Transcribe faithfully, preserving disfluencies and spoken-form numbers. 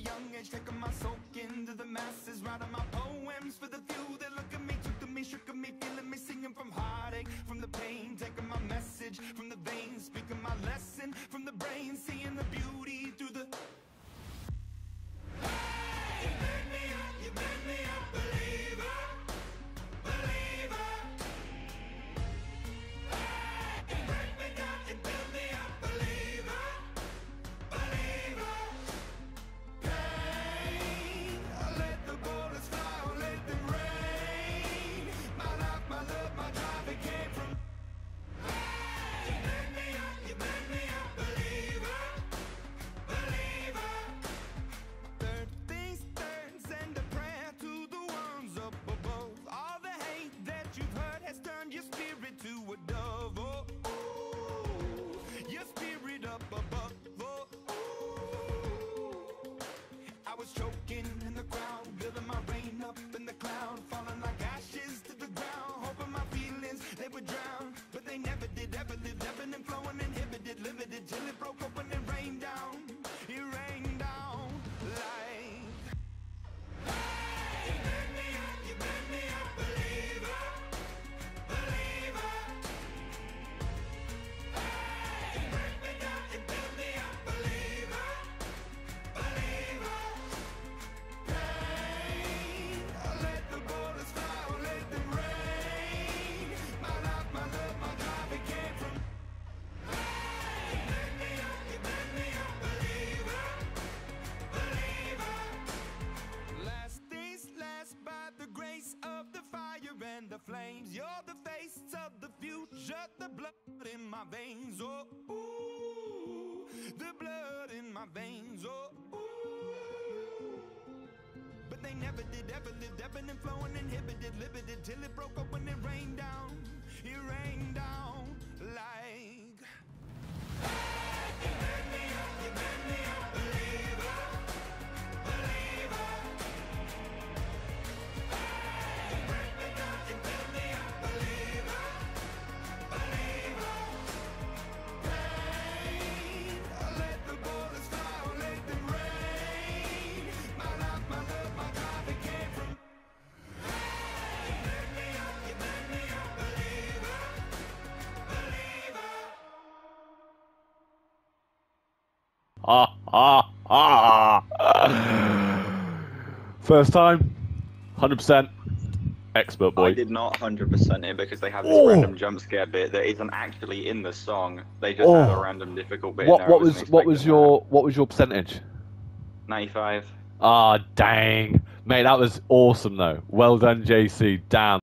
young age, taking my soak into the masses, writing my poems for the few that look at me, took to me, shook at me, feeling me, singing from heartache, from the pain, taking my message from the veins, speaking my lesson from the brain, seeing the beauty through the. You made me up, you made me a believer, believer. You break me down, you build me up, believer, believer. Pain, I let the bullets fly, I let them rain. My life, my love, my drive, it came from. You made me up, you made me a believer, believer. Third things third, send a prayer to the ones up above. All the hate that you've heard has turned your spirit to a dove. Oh, ooh, your spirit up above. Oh, ooh. I was choking in the crowd, building my rain up in the cloud, falling like ashes to the ground, hoping my feelings they would drown, but they never did. Ever lived, ebbing and flowing, inhibited, limited, till it broke open and rained down. It rained down like. You made me up, you made me a believer, believer. You break me down, you build me up, believer, believer. Pain, I let the bullets fly, I let them rain. My life, my love, my drive, it came from. You made me up, you made me a believer, believer. Last things last, by the grace of the fire and the flames. You're the face of the future, the blood in my veins. Oh, ooh, the blood in my veins. Oh, ooh. But they never did, ever lived, ebbing and flowing, inhibited, limited, till it broke open and rained down. It rained down like. You made me up, you made me a believer, believer. You break me down, you build me up, believer, believer. Pain, I let the bullets fly, I let them rain. My life, my love, my drive, it came from. You made me up, you made me a believer, believer. Ah, ah, ah. First time, one hundred percent. Expert boy. I did not one hundred percent it because they have this Oh. random jump scare bit that isn't actually in the song. They just Oh. had a random difficult bit. in What there. I what wasn't was what was expecting your what was your percentage? that. ninety-five? Ah, dang. Mate, that was awesome though. Well done, J C. Damn.